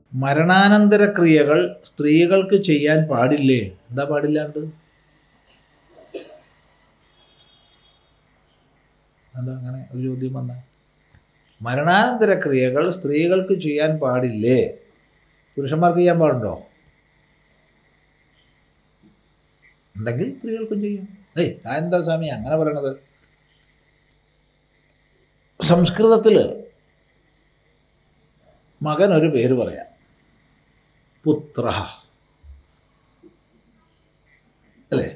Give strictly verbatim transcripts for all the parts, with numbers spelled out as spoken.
മരണാനന്തര ക്രിയകൾ സ്ത്രീകൾക്ക് ചെയ്യാൻ പാടില്ലേ? എന്താ പാടില്ലാണ്ട്? എന്താ അങ്ങനെ ഒരു ചോദ്യം വന്ന? മരണാനന്തര ക്രിയകൾ സ്ത്രീകൾക്ക് ചെയ്യാൻ പാടില്ലേ? പുരുഷന്മാർക്ക് ചെയ്യാൻ പാടുണ്ടോ? ഉണ്ടെങ്കിൽ സ്ത്രീകൾക്കും ചെയ്യും. ഏയ് എന്താ സ്വാമി അങ്ങനെ പറയണത്? സംസ്കൃതത്തിൽ മകൻ ഒരു പേര് പറയാം, പുത്ര അല്ലേ?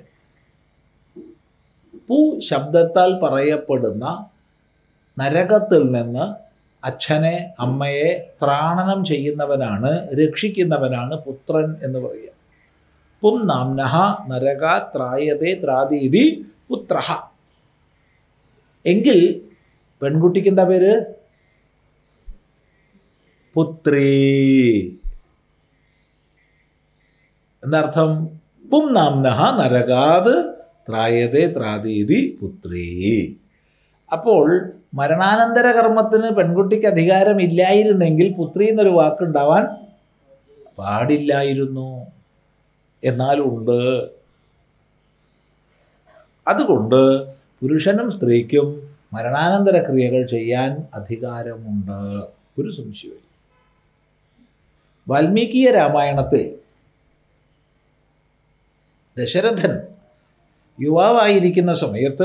പു ശബ്ദത്താൽ പറയപ്പെടുന്ന നരകത്തിൽ നിന്ന് അച്ഛനെ അമ്മയെ ത്രാണനം ചെയ്യുന്നവനാണ്, രക്ഷിക്കുന്നവനാണ് പുത്രൻ എന്ന് പറയുക. പും നാംനഃ നരക ത്രായതേ ത്രാതീതി പുത്ര. എങ്കിൽ പെൺകുട്ടിക്ക് എന്താ പേര്? പുത്രീ. എന്നർത്ഥം? പും നാംനഃ നരകാത് ത്രായതേ ത്രാതീതി പുത്രീ. അപ്പോൾ മരണാനന്തര കർമ്മത്തിന് പെൺകുട്ടിക്ക് അധികാരമില്ലായിരുന്നെങ്കിൽ പുത്രി എന്നൊരു വാക്കുണ്ടാവാൻ പാടില്ലായിരുന്നു. എന്നാലുണ്ട്. അതുകൊണ്ട് പുരുഷനും സ്ത്രീക്കും മരണാനന്തര ക്രിയകൾ ചെയ്യാൻ അധികാരമുണ്ട്. ഒരു സംശയവും. വാൽമീകീയ രാമായണത്തിൽ ദശരഥൻ യുവാവായിരിക്കുന്ന സമയത്ത്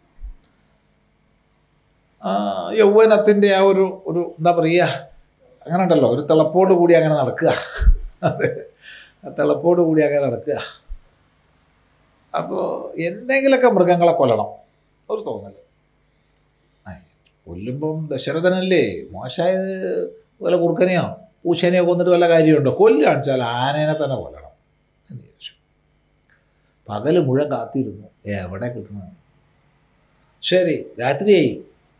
യൗവനത്തിൻ്റെ ആ ഒരു ഒരു എന്താ പറയുക, അങ്ങനെ ഉണ്ടല്ലോ, ഒരു തിളപ്പോട് കൂടി അങ്ങനെ നടക്കുക. അതെ, ആ തിളപ്പോട് കൂടി അങ്ങനെ നടക്കുക. അപ്പോൾ എന്തെങ്കിലുമൊക്കെ മൃഗങ്ങളെ കൊല്ലണം ഒരു തോന്നൽ. കൊല്ലുമ്പം ദശരഥനല്ലേ മോശമായ വല്ല കുറുക്കനെയോ പൂച്ചനെയോ കൊന്നിട്ട് വല്ല കാര്യമുണ്ടോ? കൊല്ലുകയാണ് വെച്ചാൽ ആനേനെ തന്നെ കൊല്ലണം എന്ന് ചോദിച്ചു. പകൽ മുഴുവൻ കാത്തിരുന്നു, എവിടെ കിട്ടണം. ശരി, രാത്രിയായി.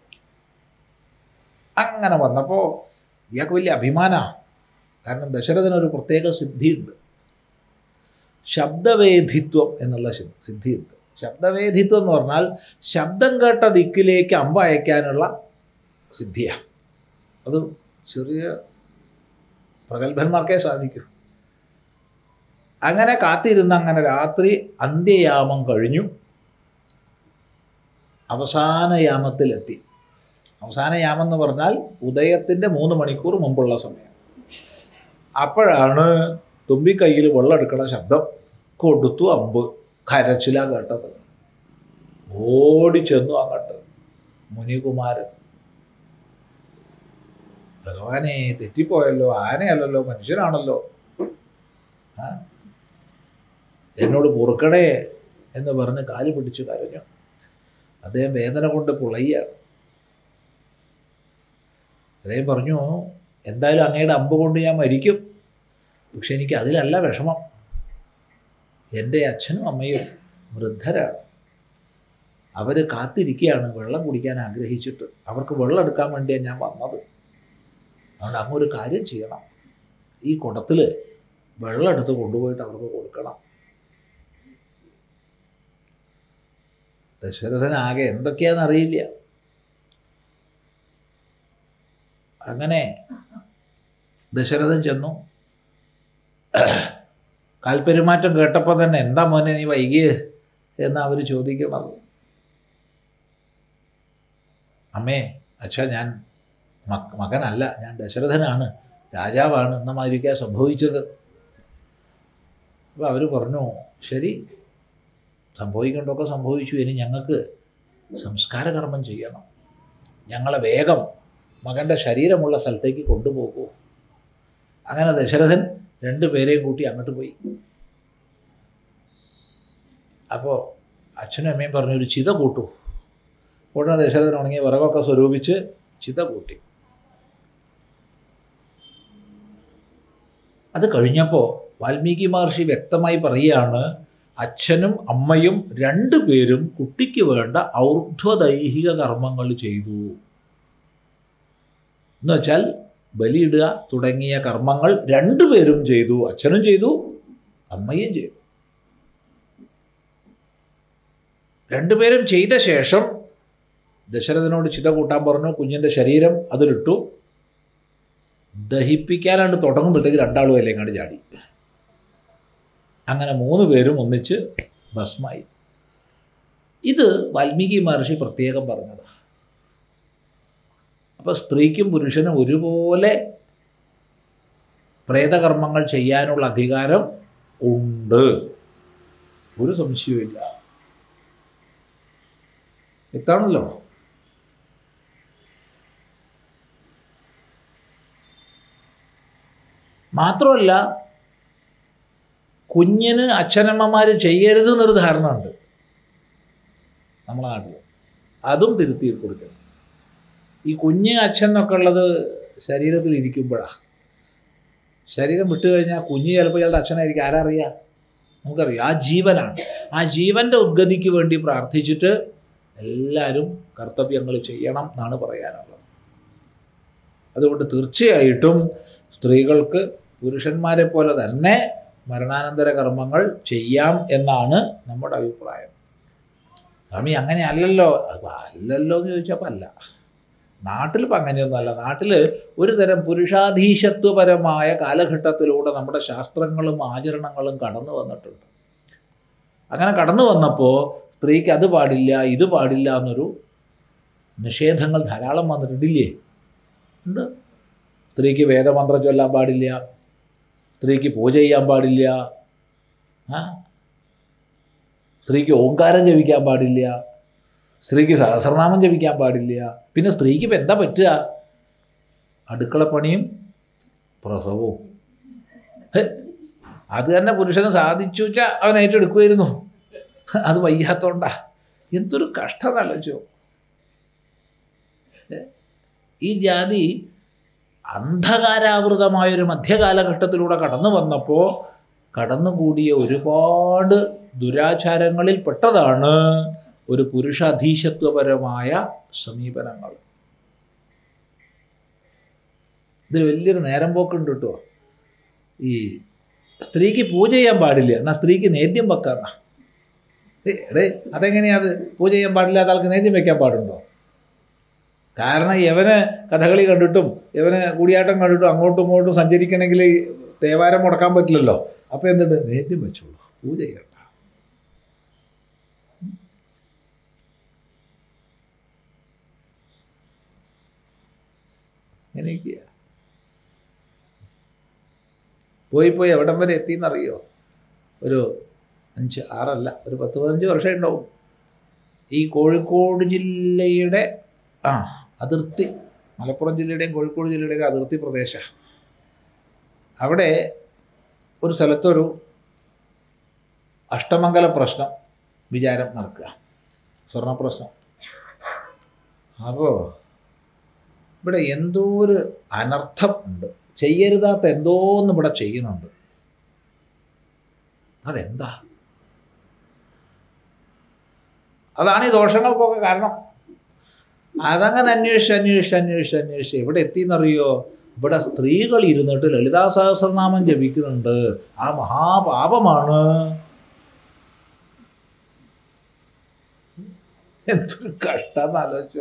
അങ്ങനെ വന്നപ്പോൾ ഇയാൾക്ക് വലിയ അഭിമാനമാണ്. കാരണം ദശരഥനൊരു പ്രത്യേക സിദ്ധിയുണ്ട്, ശബ്ദവേദിത്വം എന്നുള്ള സിദ്ധിയുണ്ട്. ശബ്ദവേദിത്വം എന്ന് പറഞ്ഞാൽ ശബ്ദം കേട്ട ദിക്കിലേക്ക് അമ്പ അയക്കാനുള്ള സിദ്ധിയാണ്. അത് ചെറിയ പ്രഗത്ഭന്മാർക്കേ സാധിക്കും. അങ്ങനെ കാത്തിരുന്ന് അങ്ങനെ രാത്രി അന്ത്യയാമം കഴിഞ്ഞു. അവസാന യാമത്തിലെത്തി. അവസാന യാമം എന്ന് പറഞ്ഞാൽ ഉദയത്തിൻ്റെ മൂന്ന് മണിക്കൂർ മുമ്പുള്ള സമയം. അപ്പോഴാണ് തുമ്പിക്കൈയിൽ വെള്ളം എടുക്കണ ശബ്ദം. കൊടുത്തു അമ്പ്. കരച്ചില കേട്ടത്. ഓടിച്ചെന്നു അങ്ങോട്ട് മുനികുമാരൻ. ഭഗവാനെ, തെറ്റിപ്പോയല്ലോ, ആനയല്ലല്ലോ, മനുഷ്യനാണല്ലോ, എന്നോട് പൊറുക്കണേ എന്ന് പറഞ്ഞ് കാല് പിടിച്ച് കരഞ്ഞു. അദ്ദേഹം വേദന കൊണ്ട് പുളയ്യാണ്. അദ്ദേഹം പറഞ്ഞു, എന്തായാലും അങ്ങയുടെ അമ്പ് കൊണ്ട് ഞാൻ മരിക്കും, പക്ഷെ എനിക്ക് അതിലല്ല വിഷമം. എൻ്റെ അച്ഛനും അമ്മയും വൃദ്ധരാണ്. അവർ കാത്തിരിക്കുകയാണ് വെള്ളം കുടിക്കാൻ ആഗ്രഹിച്ചിട്ട്. അവർക്ക് വെള്ളം എടുക്കാൻ വേണ്ടിയാണ് ഞാൻ വന്നത്. അതുകൊണ്ട് അങ്ങ് ഒരു കാര്യം ചെയ്യണം, ഈ കുടത്തിൽ വെള്ളം എടുത്ത് കൊണ്ടുപോയിട്ട് അവർക്ക് കൊടുക്കണം. ദശരഥനാകെ എന്തൊക്കെയാണെന്നറിയില്ല. അങ്ങനെ ദശരഥൻ ചെന്നു. കാൽപ്പെരുമാറ്റം കേട്ടപ്പോൾ തന്നെ, എന്താ മോനെ നീ വൈകിയേ എന്ന് അവർ ചോദിക്കണത്. അമ്മേ, അച്ഛാ, ഞാൻ മകനല്ല, ഞാൻ ദശരഥനാണ്, രാജാവാണ് എന്ന മാതിരിക്കാണ് സംഭവിച്ചത്. അപ്പോൾ അവർ പറഞ്ഞു, ശരി, സംഭവിക്കേണ്ടതൊക്കെ സംഭവിച്ചു, ഇനി ഞങ്ങൾക്ക് സംസ്കാരകർമ്മം ചെയ്യണം. ഞങ്ങളെ വേഗം മകൻ്റെ ശരീരമുള്ള സ്ഥലത്തേക്ക് കൊണ്ടുപോകൂ. അങ്ങനെ ദശരഥൻ രണ്ടു പേരെയും കൂട്ടി അങ്ങോട്ട് പോയി. അപ്പോൾ അച്ഛനും അമ്മയും പറഞ്ഞു, ഒരു ചിത കൂട്ടു. ഉടനെ ദശരഥൻ ഉണങ്ങിയ വിറകൊക്കെ സ്വരൂപിച്ച് ചിത കൂട്ടി. അത് കഴിഞ്ഞപ്പോൾ വാൽമീകി മഹർഷി വ്യക്തമായി പറയുകയാണ്, അച്ഛനും അമ്മയും രണ്ടുപേരും കുട്ടിക്ക് വേണ്ട ഔർധ്വദൈഹിക കർമ്മങ്ങൾ ചെയ്തു. എന്ന് വെച്ചാൽ ബലിയിടുക തുടങ്ങിയ കർമ്മങ്ങൾ രണ്ടുപേരും ചെയ്തു. അച്ഛനും ചെയ്തു, അമ്മയും ചെയ്തു. രണ്ടുപേരും ചെയ്ത ശേഷം ദശരഥനോട് ചിത കൂട്ടാൻ പറഞ്ഞു. കുഞ്ഞിൻ്റെ ശരീരം അതിലിട്ടു. ദഹിപ്പിക്കാനായിട്ട് തുടങ്ങുമ്പോഴത്തേക്ക് രണ്ടാളും അതിലേക്കാണ്ട് ചാടി. അങ്ങനെ മൂന്ന് പേരും ഒന്നിച്ച് ഭസ്മായി. ഇത് വാൽമീകി മഹർഷി പ്രത്യേകം പറഞ്ഞതാണ്. അപ്പോൾ സ്ത്രീക്കും പുരുഷനും ഒരുപോലെ പ്രേതകർമ്മങ്ങൾ ചെയ്യാനുള്ള അധികാരം ഉണ്ട്, ഒരു സംശയവുമില്ല. വ്യക്തമാണല്ലോ. മാത്രമല്ല, കുഞ്ഞിന് അച്ഛനമ്മമാർ ചെയ്യരുതെന്നൊരു ധാരണ ഉണ്ട് നമ്മളെ നാട്ടിൽ. അതും തിരുത്തി കൊടുക്കണം. ഈ കുഞ്ഞ് അച്ഛൻ എന്നൊക്കെ ഉള്ളത് ശരീരത്തിൽ ഇരിക്കുമ്പോഴാണ്. ശരീരം വിട്ടു കഴിഞ്ഞാൽ കുഞ്ഞ് ചിലപ്പോൾ ഇയാളുടെ അച്ഛനായിരിക്കും. ആരാ അറിയാം? നമുക്കറിയാം. ആ ജീവനാണ്. ആ ജീവൻ്റെ ഉദ്ഗതിക്ക് വേണ്ടി പ്രാർത്ഥിച്ചിട്ട് എല്ലാവരും കർത്തവ്യങ്ങൾ ചെയ്യണം എന്നാണ് പറയാനുള്ളത്. അതുകൊണ്ട് തീർച്ചയായിട്ടും സ്ത്രീകൾക്ക് പുരുഷന്മാരെ പോലെ തന്നെ മരണാനന്തര കർമ്മങ്ങൾ ചെയ്യാം എന്നാണ് നമ്മുടെ അഭിപ്രായം. സ്വാമി അങ്ങനെ അല്ലല്ലോ. അല്ലല്ലോ എന്ന് ചോദിച്ചപ്പോൾ അല്ല. നാട്ടിലിപ്പോൾ അങ്ങനെയൊന്നുമല്ല. നാട്ടിൽ ഒരു തരം പുരുഷാധീശത്വപരമായ കാലഘട്ടത്തിലൂടെ നമ്മുടെ ശാസ്ത്രങ്ങളും ആചരണങ്ങളും കടന്നു വന്നിട്ടുണ്ട്. അങ്ങനെ കടന്നു വന്നപ്പോൾ സ്ത്രീക്ക് അത് പാടില്ല ഇത് പാടില്ല എന്നൊരു നിഷേധങ്ങൾ ധാരാളം വന്നിട്ടില്ലേ? ഉണ്ട്. സ്ത്രീക്ക് വേദമന്ത്രം ചൊല്ലാൻ പാടില്ല, സ്ത്രീക്ക് പൂജ ചെയ്യാൻ പാടില്ല, ആ സ്ത്രീക്ക് ഓങ്കാരം ജപിക്കാൻ പാടില്ല, സ്ത്രീക്ക് സഹസ്രനാമം ജപിക്കാൻ പാടില്ല. പിന്നെ സ്ത്രീക്ക് ഇപ്പം എന്താ പറ്റുക? അടുക്കളപ്പണിയും പ്രസവവും. അത് തന്നെ പുരുഷന് സാധിച്ചു വെച്ചാൽ അവൻ ഏറ്റെടുക്കുമായിരുന്നു. അത് വയ്യാത്തോണ്ടാ. എന്തൊരു കഷ്ടം ആലോചിച്ചോ. ഈ ജാതി അന്ധകാരാവൃതമായൊരു മധ്യകാലഘട്ടത്തിലൂടെ കടന്നു വന്നപ്പോൾ കടന്നുകൂടിയ ഒരുപാട് ദുരാചാരങ്ങളിൽ പെട്ടതാണ് ഒരു പുരുഷാധീശത്വപരമായ സമീപനങ്ങൾ. ഇതിൽ വലിയൊരു നേരം പോക്കുണ്ട് കേട്ടോ. ഈ സ്ത്രീക്ക് പൂജ ചെയ്യാൻ പാടില്ല, എന്നാൽ സ്ത്രീക്ക് നേദ്യം വെക്കാന്ന. എടേ അതെങ്ങനെയാത്? പൂജ ചെയ്യാൻ പാടില്ലാത്ത ആൾക്ക് നേദ്യം വെക്കാൻ പാടുണ്ടോ? കാരണം യവന് കഥകളി കണ്ടിട്ടും യവന് കൂടിയാട്ടം കണ്ടിട്ടും അങ്ങോട്ടും ഇങ്ങോട്ടും സഞ്ചരിക്കണമെങ്കിൽ തേവാരം മുടക്കാൻ പറ്റില്ലല്ലോ. അപ്പോൾ എന്തുണ്ട്? നേദ്യം വെച്ചോളൂ, പൂജ ചെയ്യണ്ട. എനിക്ക് പോയി പോയി എവിടം വരെ എത്തിയെന്നറിയോ? ഒരു അഞ്ച് ആറല്ല ഒരു പത്ത് പതിനഞ്ച് വർഷം ഉണ്ടാവും. ഈ കോഴിക്കോട് ജില്ലയുടെ ആ അതിർത്തി, മലപ്പുറം ജില്ലയുടെയും കോഴിക്കോട് ജില്ലയുടെയും അതിർത്തി പ്രദേശം. അവിടെ ഒരു സ്ഥലത്തൊരു അഷ്ടമംഗല പ്രശ്നം വിചാരം നടക്കുക, സ്വർണ്ണ പ്രശ്നം. അപ്പോൾ ഇവിടെ എന്തോ ഒരു അനർത്ഥം ഉണ്ട്, ചെയ്യരുതാത്ത എന്തോന്നും ഇവിടെ ചെയ്യുന്നുണ്ട്. അതെന്താ? അതാണ് ഈ ദോഷങ്ങൾക്കൊക്കെ കാരണം. അതങ്ങനെ അന്വേഷിച്ച് അന്വേഷിച്ച് അന്വേഷിച്ച് അന്വേഷിച്ച് എവിടെ എത്തിയെന്നറിയോ? ഇവിടെ സ്ത്രീകൾ ഇരുന്നിട്ട് ലളിതാ സഹസ്രനാമം ജപിക്കുന്നുണ്ട്. ആ മഹാപാപമാണ്. എന്തൊരു കഷ്ടം ആലോചിച്ചു.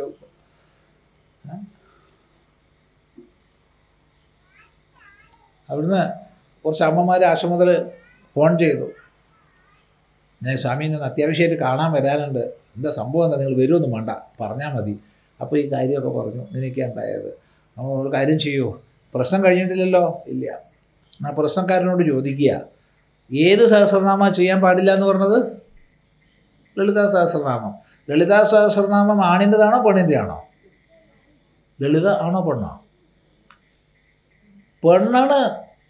അവിടുന്ന് കുറച്ച് അമ്മമാർ ആശ്രമത്തിൽ ഫോൺ ചെയ്തു. ഞാൻ സ്വാമീനെ ഒന്ന് അത്യാവശ്യമായിട്ട് കാണാൻ വരാനുണ്ട്, എന്താ സംഭവം എന്താ, നിങ്ങൾ വരുമൊന്നും വേണ്ട, പറഞ്ഞാൽ മതി. അപ്പോൾ ഈ കാര്യമൊക്കെ പറഞ്ഞു. നിനക്ക് ഉണ്ടായത് നമ്മൾ കാര്യം ചെയ്യുമോ? പ്രശ്നം കഴിഞ്ഞിട്ടില്ലല്ലോ? ഇല്ല. ആ പ്രശ്നക്കാരനോട് ചോദിക്കുക, ഏത് സഹസ്രനാമം ചെയ്യാൻ പാടില്ല എന്ന് പറഞ്ഞത്? ലളിതാ സഹസ്രനാമം. ലളിതാ സഹസ്രനാമം ആണിൻ്റെതാണോ പെണ്ണിൻ്റെ ആണോ? ലളിത ആണോ പെണ്ണോ? പെണ്ണാണ്.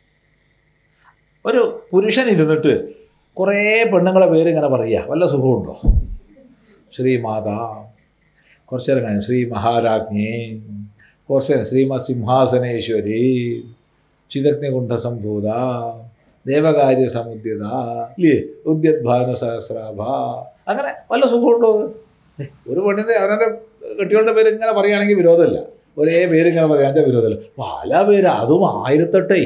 ഒരു പുരുഷൻ ഇരുന്നിട്ട് കുറേ പെണ്ണുങ്ങളെ പേര് ഇങ്ങനെ പറയുക, വല്ല സുഖമുണ്ടോ? ശ്രീമാതാ, കുറച്ച് നേരം കഴിഞ്ഞു ശ്രീ മഹാരാജ്ഞി, കുറച്ച് നേരം ശ്രീമത് സിംഹാസനേശ്വരി, ചിദഗ്നികുണ്ഠസംഭൂത, ദേവകാര്യ സമുദ്യത, ഇല്ലേ, ഉദ്യദ്ഭാനു സഹസ്രാഭ, അങ്ങനെ വല്ല സുഖമുണ്ടോ? ഒരു പെണ്ണിൻ്റെ അവരുടെ കെട്ടികളുടെ പേര് ഇങ്ങനെ പറയുകയാണെങ്കിൽ വിരോധമില്ല. ഒരേ പേര് ഇങ്ങനെ പറയാൻ വെച്ചാൽ വിരോധമില്ല. പല പേര്, അതും ആയിരത്തെട്ടേ.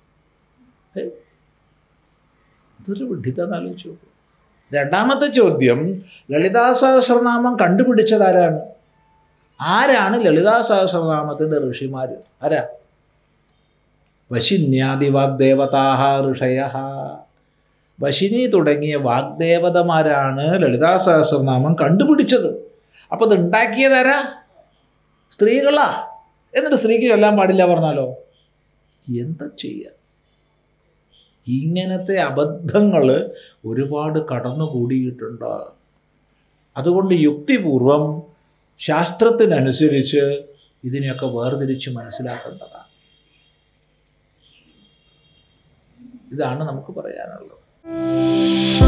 ഇതൊരു വിഡ്ഢിത്തം ആലോചിച്ചു. രണ്ടാമത്തെ ചോദ്യം, ലളിതാ സഹസ്രനാമം കണ്ടുപിടിച്ചത് ആരാണ്? ആരാണ് ലളിതാ സഹസ്രനാമത്തിൻ്റെ ഋഷിമാർ? ആരാ? വശിന്യാദി വാഗ്ദേവതാഹ ഋഷയ. വശിനി തുടങ്ങിയ വാഗ്ദേവതമാരാണ് ലളിതാ സഹസ്രനാമം കണ്ടുപിടിച്ചത്. അപ്പോൾ ഇത് ഉണ്ടാക്കിയതാരാ? സ്ത്രീകളാ. എന്നിട്ട് സ്ത്രീക്ക് ചൊല്ലാൻ പാടില്ല പറഞ്ഞാലോ എന്താ ചെയ്യുക? ഇങ്ങനത്തെ അബദ്ധങ്ങൾ ഒരുപാട് കടന്നുകൂടിയിട്ടുണ്ട്. അതുകൊണ്ട് യുക്തിപൂർവം ശാസ്ത്രത്തിനനുസരിച്ച് ഇതിനെയൊക്കെ വേർതിരിച്ച് മനസ്സിലാക്കേണ്ടതാണ്. ഇതാണ് നമുക്ക് പറയാനുള്ളത്.